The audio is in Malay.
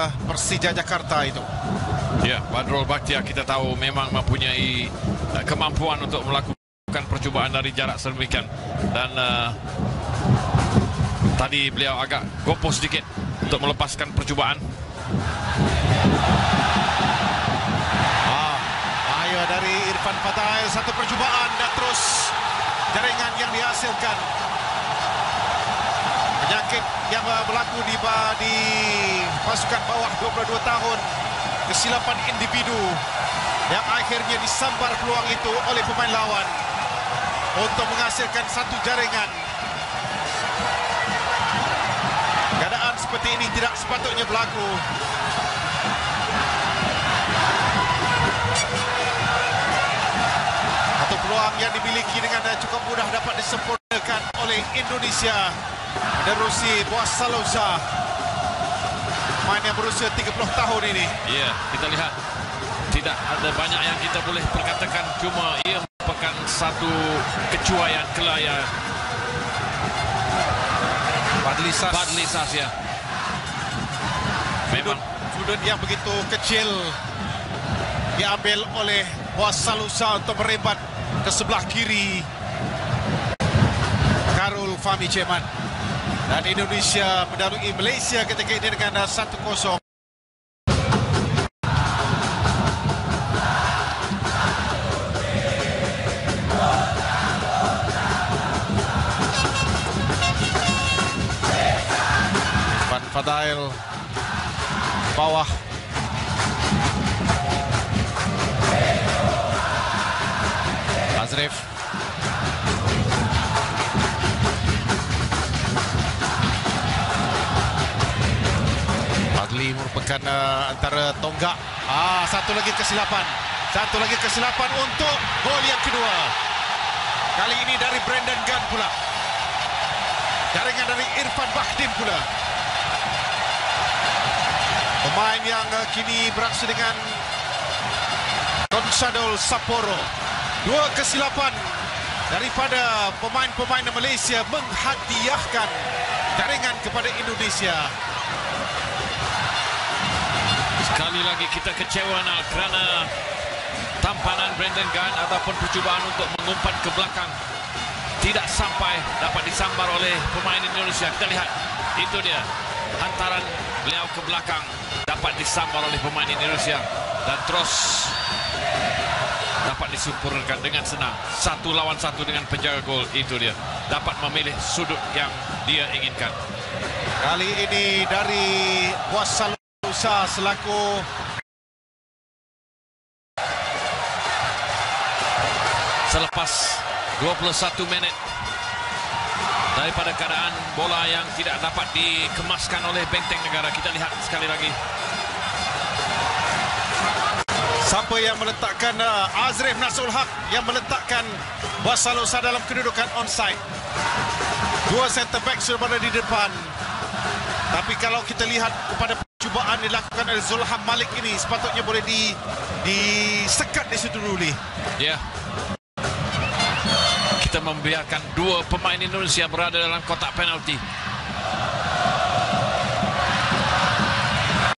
Persija Jakarta itu. Ya, Badrul Bakhtiar kita tahu memang mempunyai kemampuan untuk melakukan percubaan dari jarak sedemikian. Dan tadi beliau agak gopoh sedikit untuk melepaskan percubaan. Bahaya dari Irfan Fadail. Satu percubaan dan terus jaringan yang dihasilkan. Penyakit yang berlaku di pasukan bawah 22 tahun. Kesilapan individu yang akhirnya disambar peluang itu oleh pemain lawan untuk menghasilkan satu jaringan. Keadaan seperti ini tidak sepatutnya berlaku. Satu peluang yang dimiliki dengan cukup mudah dapat disempurnakan oleh Indonesia menerusi Boaz Salosa, pemain yang berusia 30 tahun ini. Ya, kita lihat tidak ada banyak yang kita boleh perkatakan, cuma ia merupakan satu kecuaian kelayan. Fadli Sas ya. Memang sudut yang begitu kecil diambil oleh Boaz Salosa untuk merebat ke sebelah kiri Karul Fahmi Ceman. Dan Indonesia mendahului Malaysia ketika ini dengan 1-0. Irfan Fadail bawah. Azrif. Fadli merupakan antara tonggak. Satu lagi kesilapan. Satu lagi kesilapan untuk gol yang kedua. Kali ini dari Brandon Gunn pula. Jaringan dari Irfan Bahdim pula. Pemain yang kini beraksi dengan Consadole Sapporo. Dua kesilapan daripada pemain-pemain Malaysia menghadiahkan jaringan kepada Indonesia. sekali lagi kita kecewa kerana tampanan Brandon Gunn ataupun percubaan untuk mengumpat ke belakang tidak sampai dapat disambar oleh pemain Indonesia. Kita lihat, itu dia hantaran beliau ke belakang dapat disambar oleh pemain Indonesia dan terus dapat disempurnakan dengan senang. 1 lawan 1 dengan penjaga gol. Itu dia, dapat memilih sudut yang dia inginkan. Kali ini dari Boaz Salosa selaku selepas 21 minit daripada keadaan bola yang tidak dapat dikemaskan oleh benteng negara. Kita lihat sekali lagi. Siapa yang meletakkan Azrif Nasul Haq yang meletakkan Boaz Salosa dalam kedudukan onside. Dua center back sudah berada di depan. Tapi kalau kita lihat kepada percubaan dilakukan oleh Zulham Malik ini, sepatutnya boleh disekat di situ dulu. Ya. Kita membiarkan dua pemain Indonesia berada dalam kotak penalti.